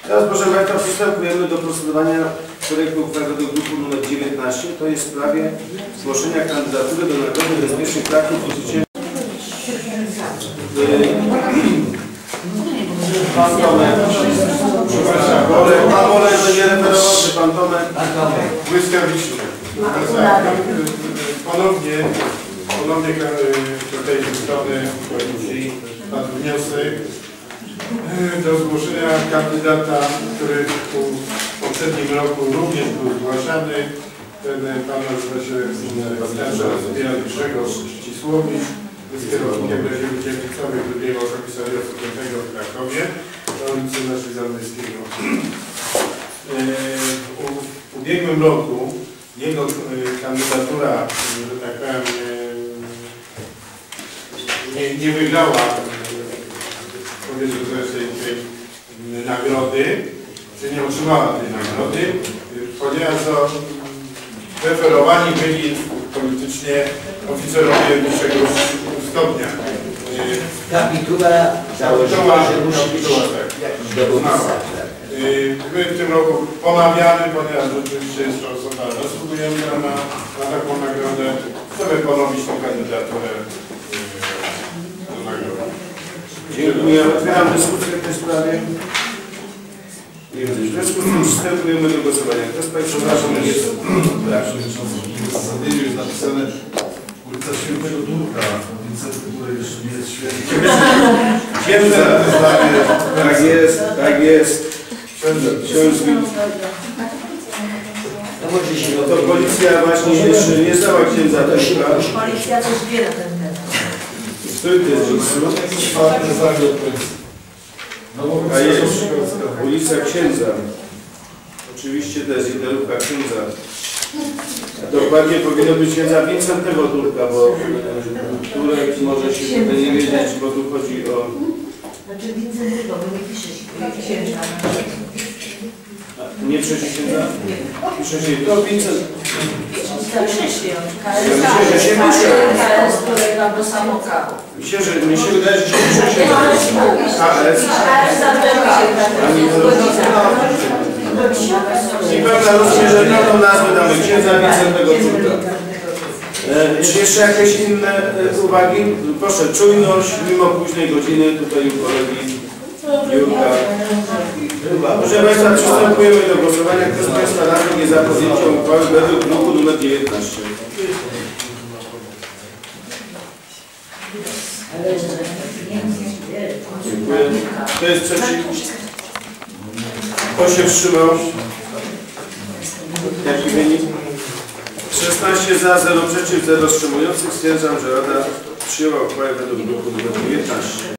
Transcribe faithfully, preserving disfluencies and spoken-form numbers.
Teraz, proszę Państwa, przystępujemy do procedowania projektu uchwały do grupu numer dziewiętnaście. To jest w sprawie zgłoszenia kandydatury do Nagrody Bezpiecznych Praktyk Fizycznych. Pan Tomek. Pan Wolek będzie referował, czy Pan Tomek? Błyskawicznie. Ponownie, ponownie tutaj ze strony komisji padł wniosek do zgłoszenia kandydata, który w poprzednim roku również był zgłaszany. Ten pan nazywa się Grzegorz Ścisłowicz, jest kierownikiem reżimu dzielnicowych drugiego komisariatu piątego w Krakowie na ulicy naszej Zamojskiego. W ubiegłym roku jego kandydatura, że tak powiem, nie, nie wygrała, powiedzmy tej, tej nagrody, czy nie otrzymała tej nagrody, ponieważ to referowani byli politycznie oficerowie wyższego stopnia. Kapituła założyła, że musi być dowódca. My w tym roku pomawiamy, ponieważ rzeczywiście jest to osoba zasługująca na, na taką nagrodę. Chcemy ponowić tę kandydaturę do nagrody. Dziękuję. Otwieram dyskusję w tej sprawie. Nie wiem, w związku z tym przystępujemy do głosowania. Kto z Państwa jest? Zasadnieniu jest napisane ulica Świętego Durka, ulica, której jeszcze nie jest święty. Księdza, tak jest, tak jest. Książki. No to policja właśnie jeszcze nie zdała księdza Durka. Policja coś wie na ten temat. Który to jest? Czwarty zagrób jest. A jest ulica Księdza. Oczywiście to jest literówka Księdza. Dokładnie powinno być księdza Wincentego Durka, bo Turek może się nie wiedzieć, bo tu chodzi o... Znaczy Wincentego, bo nie pisze księża. Nie pisze się księdza? Pisze się to Wincent. Pisze się. K S polega do samokaru. Mi się, że, mi się wydaje, że się pisze się K S. I pewna rozszerzoną nazwę damy księdza Wincentego Durka. E, czy jeszcze jakieś inne e, uwagi? Proszę, czujność mimo późnej godziny tutaj u kolegi Jurka. Proszę Państwa, przystępujemy do głosowania. Kto z Państwa radnych jest za podjęciem uchwały według druku numer dziewiętnaście? Dziękuję. Kto jest przeciw? Kto się wstrzymał? Jaki wynik? szesnaście za, zero przeciw, zero wstrzymujących. Stwierdzam, że Rada przyjęła uchwałę według druku numer dziewiętnaście.